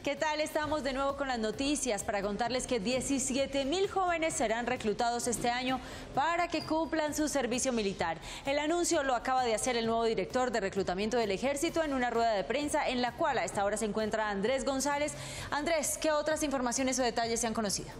¿Qué tal? Estamos de nuevo con las noticias para contarles que 17.000 jóvenes serán reclutados este año para que cumplan su servicio militar. El anuncio lo acaba de hacer el nuevo director de reclutamiento del Ejército en una rueda de prensa en la cual a esta hora se encuentra Andrés González. Andrés, ¿qué otras informaciones o detalles se han conocido?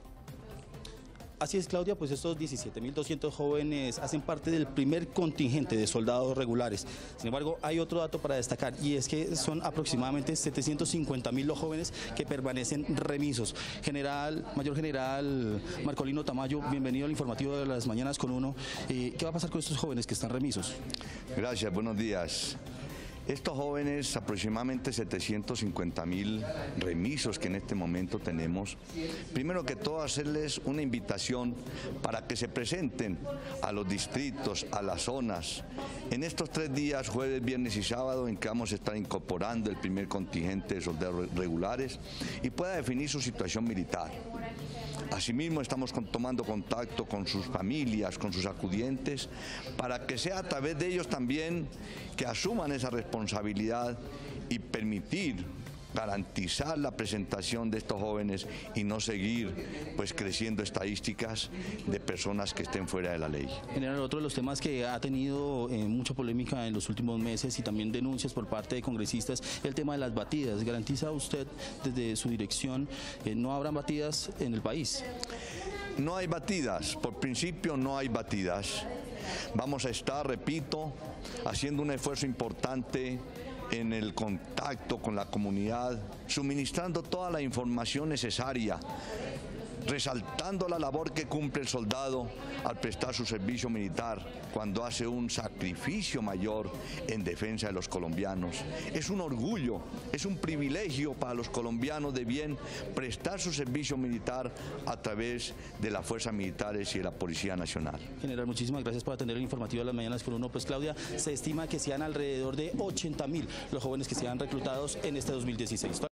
Así es, Claudia, pues estos 17.200 jóvenes hacen parte del primer contingente de soldados regulares. Sin embargo, hay otro dato para destacar y es que son aproximadamente 750.000 los jóvenes que permanecen remisos. Mayor General Marcolino Tamayo, bienvenido al informativo de las mañanas con uno. ¿Qué va a pasar con estos jóvenes que están remisos? Gracias, buenos días. Estos jóvenes, aproximadamente 750.000 remisos que en este momento tenemos, primero que todo hacerles una invitación para que se presenten a los distritos, a las zonas. En estos 3 días, jueves, viernes y sábado, en que vamos a estar incorporando el primer contingente de soldados regulares y pueda definir su situación militar. Asimismo, estamos tomando contacto con sus familias, con sus acudientes, para que sea a través de ellos también que asuman esa responsabilidad y permitir garantizar la presentación de estos jóvenes y no seguir creciendo estadísticas de personas que estén fuera de la ley. General, otro de los temas que ha tenido mucha polémica en los últimos meses y también denuncias por parte de congresistas, el tema de las batidas. ¿Garantiza usted desde su dirección que no habrán batidas en el país? No hay batidas, por principio no hay batidas. Vamos a estar, repito, haciendo un esfuerzo importante en el contacto con la comunidad, suministrando toda la información necesaria, resaltando la labor que cumple el soldado al prestar su servicio militar cuando hace un sacrificio mayor en defensa de los colombianos. Es un orgullo, es un privilegio para los colombianos de bien prestar su servicio militar a través de las fuerzas militares y de la Policía Nacional. General, muchísimas gracias por atender el informativo de las mañanas con uno. Pues Claudia, se estima que sean alrededor de 80.000 los jóvenes que sean reclutados en este 2016.